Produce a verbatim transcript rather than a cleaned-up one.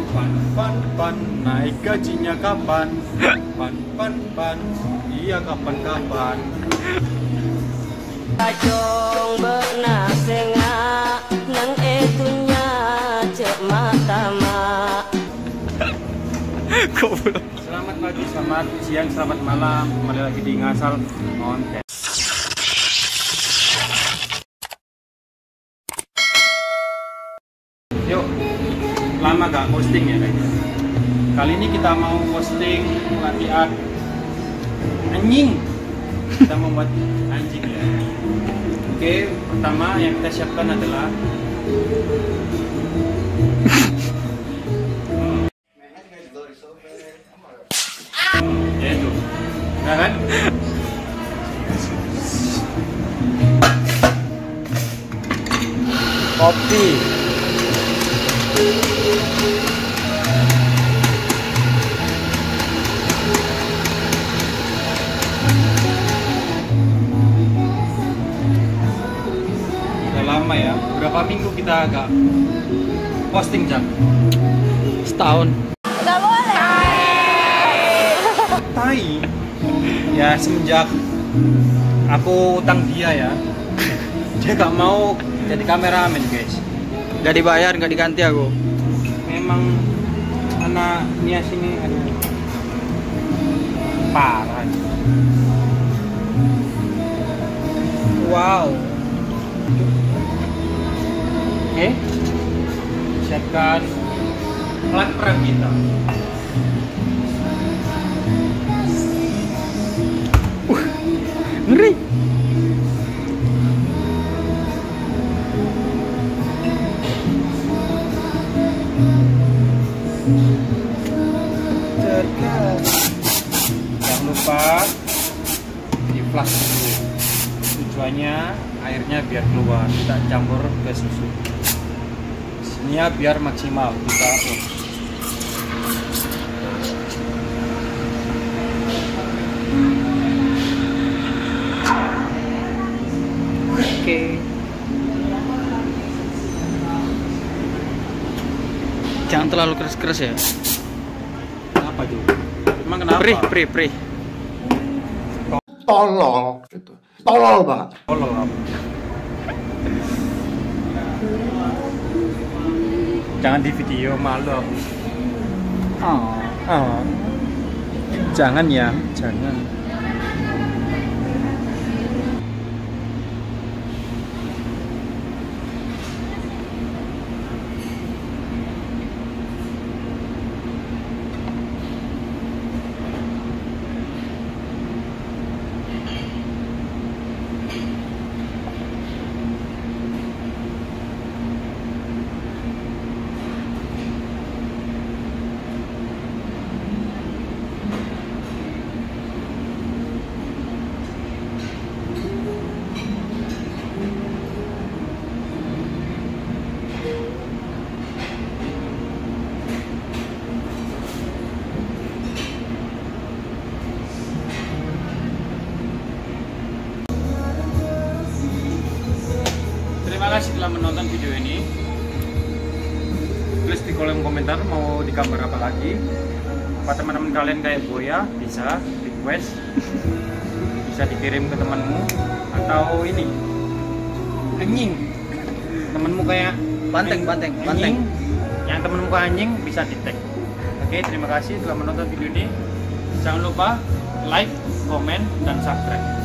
Pan pan pan naik gajinya kapan? Pan pan pan iya kapan kapan? Kacong bernasenga nang etunya cek matama. Selamat pagi, selamat siang, selamat malam. Kembali lagi di Ngasal Konten. Yuk, lama gak posting ya kayaknya. Kali ini kita mau posting pelatihan anjing. Kita mau buat anjing ya. Oke, pertama yang kita siapkan adalah ya itu, nah kan? Kopi. Udah lama ya. Berapa minggu kita agak posting, Cak? Setahun. Gak boleh. Tai. Ya semenjak aku utang dia ya. Dia gak mau jadi kameramen, guys. Gak dibayar, gak diganti aku. Memang anak Nias ini aduh, parah. Wow. Oke, siapkan alat perang kita. Uh, ngeri. Jangan lupa di flash dulu. Tujuannya airnya biar keluar, kita campur ke susu. Sini ya biar maksimal kita. Oke. Jangan terlalu keras-keras ya. Kenapa tuh? Emang kenapa? Pri, pri, pri. Tolol gitu. Tolol banget. Tolol apa? Jangan di video, malu aku. Oh. Oh. Jangan ya, jangan. Terima kasih telah menonton video ini. Tulis di kolom komentar mau di gambar apa lagi. Apa teman-teman kalian kayak Boya bisa request, bisa dikirim ke temanmu. Atau ini anjing, temanmu kayak Banteng, banteng, banteng. anjing, yang temanmu kayak anjing bisa di tag. Oke, terima kasih telah menonton video ini. Jangan lupa like, komen, dan subscribe.